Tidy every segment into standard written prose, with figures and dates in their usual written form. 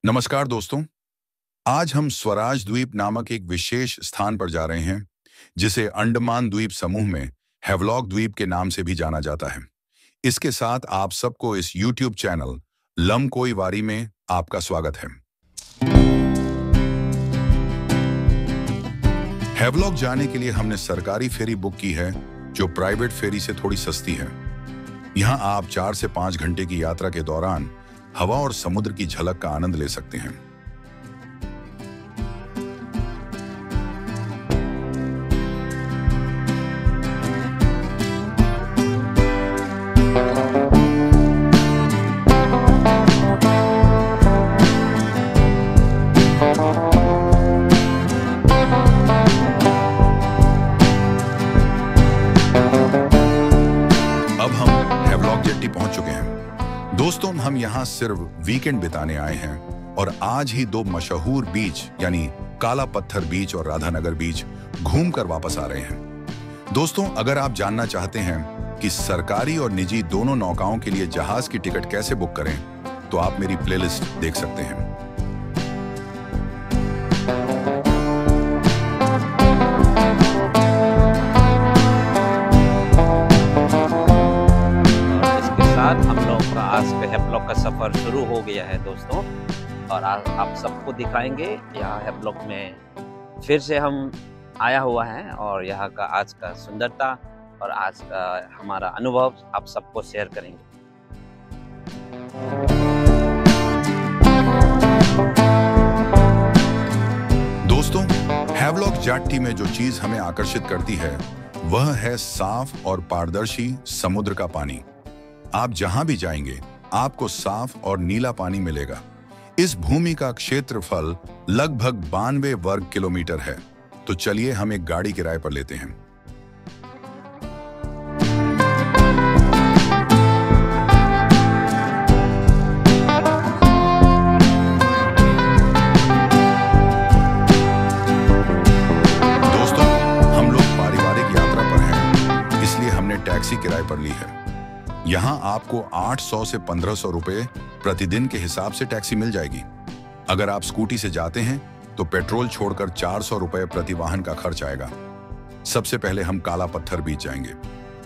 नमस्कार दोस्तों। आज हम स्वराज द्वीप नामक एक विशेष स्थान पर जा रहे हैं जिसे अंडमान द्वीप समूह में हैवलॉक द्वीप के नाम से भी जाना जाता है। इसके साथ आप सबको इस YouTube चैनल लमकोई वारी में आपका स्वागत है। हैवलॉक जाने के लिए हमने सरकारी फेरी बुक की है जो प्राइवेट फेरी से थोड़ी सस्ती है। यहाँ आप 4 से 5 घंटे की यात्रा के दौरान हवा और समुद्र की झलक का आनंद ले सकते हैं। अब हम हैवलॉक जेट्टी पहुंच चुके हैं। दोस्तों, हम यहाँ सिर्फ वीकेंड बिताने आए हैं और आज ही 2 मशहूर बीच यानी काला पत्थर बीच और राधानगर बीच घूमकर वापस आ रहे हैं। दोस्तों, अगर आप जानना चाहते हैं कि सरकारी और निजी दोनों नौकाओं के लिए जहाज की टिकट कैसे बुक करें, तो आप मेरी प्लेलिस्ट देख सकते हैं। हम लोग का आज के हैवलॉक का सफ़र शुरू हो गया है दोस्तों, और आज आप सबको दिखाएंगे यहाँ हैवलॉक में फिर से हम आया हुआ है और यहाँ का आज का सुंदरता और आज का हमारा अनुभव आप सबको शेयर करेंगे। दोस्तों, हैवलॉक जेट्टी में जो चीज हमें आकर्षित करती है वह है साफ और पारदर्शी समुद्र का पानी। आप जहां भी जाएंगे आपको साफ और नीला पानी मिलेगा। इस भूमि का क्षेत्रफल लगभग 92 वर्ग किलोमीटर है। तो चलिए हम एक गाड़ी किराए पर लेते हैं। दोस्तों, हम लोग पारिवारिक यात्रा पर हैं, इसलिए हमने टैक्सी किराए पर ली है। यहाँ आपको 800 से 1500 रुपए प्रतिदिन के हिसाब से टैक्सी मिल जाएगी। अगर आप स्कूटी से जाते हैं तो पेट्रोल छोड़कर 400 रुपए प्रति वाहन का खर्च आएगा। सबसे पहले हम काला पत्थर बीच जाएंगे।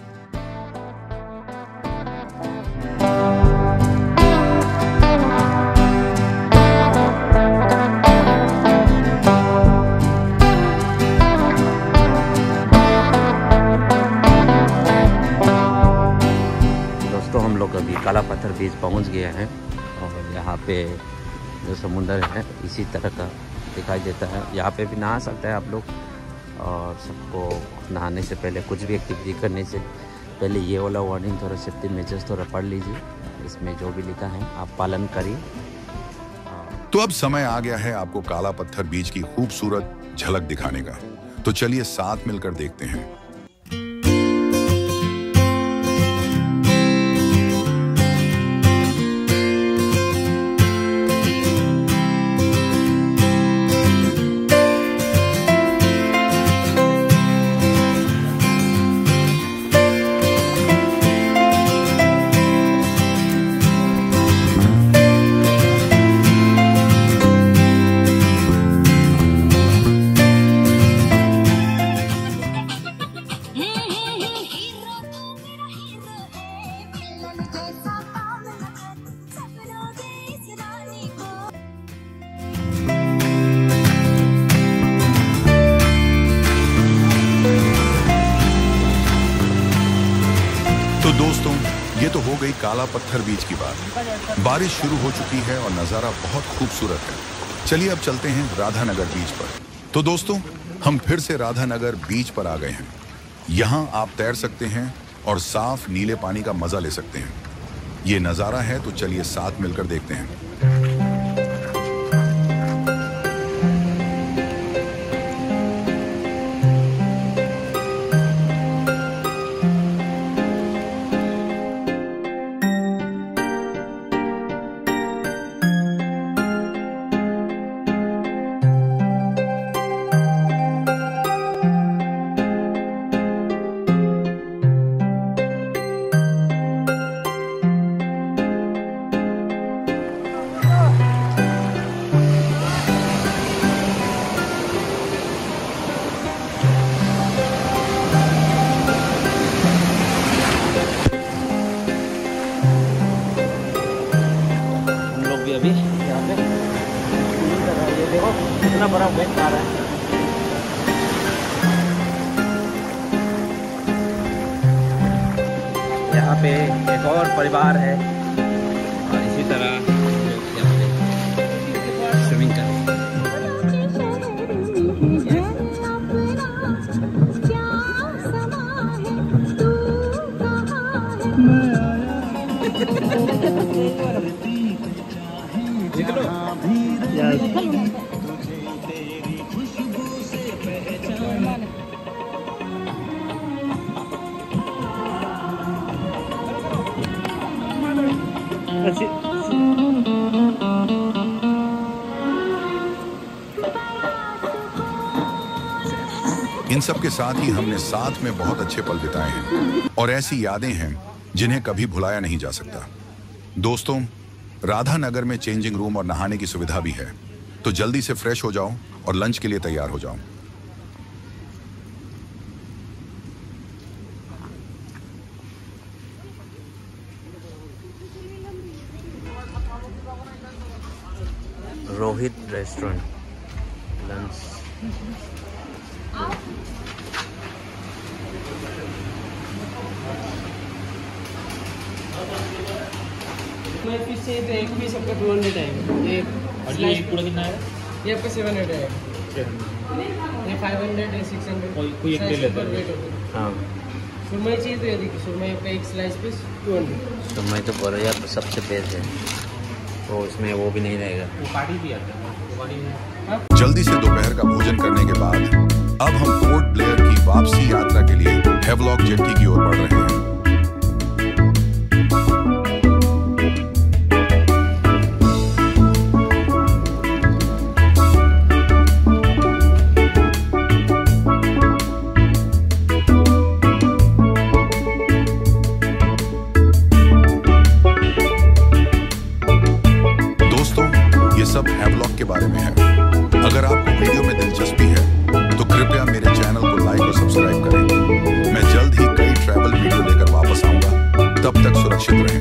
हम लोग अभी काला पत्थर बीच पहुंच गए हैं और यहाँ पे जो समुंदर है इसी तरह का दिखाई देता है। यहाँ पे भी नहा सकते हैं आप लोग, और सबको नहाने से पहले कुछ भी एक्टिविटी करने से पहले ये वाला वार्निंग थोड़ा सेफ्टी मेजर्स थोड़ा पढ़ लीजिए। इसमें जो भी लिखा है आप पालन करिए। तो अब समय आ गया है आपको काला पत्थर बीच की खूबसूरत झलक दिखाने का। तो चलिए साथ मिलकर देखते हैं। तो दोस्तों, ये तो हो गई काला पत्थर बीच की बात। बारिश शुरू हो चुकी है और नज़ारा बहुत खूबसूरत है। चलिए अब चलते हैं राधानगर बीच पर। तो दोस्तों, हम फिर से राधानगर बीच पर आ गए हैं। यहाँ आप तैर सकते हैं और साफ नीले पानी का मजा ले सकते हैं। ये नज़ारा है, तो चलिए साथ मिलकर देखते हैं। यहाँ पे। ये देखो कितना बड़ा वेट आ रहा है। यहाँ पे एक और परिवार है और इसी तरह स्विमिंग कर इन सब के साथ ही हमने साथ में बहुत अच्छे पल बिताए हैं और ऐसी यादें हैं जिन्हें कभी भुलाया नहीं जा सकता। दोस्तों, राधा नगर में चेंजिंग रूम और नहाने की सुविधा भी है, तो जल्दी से फ्रेश हो जाओ और लंच के लिए तैयार हो जाओ। Rohit restaurant lunch. पीस चाहिए तो एक पीस आपका 200 है। ये पूरा कितना है? ये आपका 700 है। ये 500 है, 600 कोई एक ले लेता है। हाँ, सुरमई चाहिए तो ये देखिए, सुरमई आपका एक स्लाइस पीस 200। सुरमई तो बोलो यार सबसे बेस्ट है, तो इसमें वो भी नहीं रहेगा। वो पार्टी भी आता है, वो पार्टी में जल्दी से दोपहर का भोजन करने के बाद अब हम पोर्ट ब्लेयर की वापसी यात्रा के लिए हेवलॉक जेट्टी की ओर बढ़ रहे हैं। ये सब हैवलॉक के बारे में है। अगर आपको वीडियो में दिलचस्पी है तो कृपया मेरे चैनल को लाइक और सब्सक्राइब करें। मैं जल्द ही कई ट्रैवल वीडियो लेकर वापस आऊंगा। तब तक सुरक्षित रहें।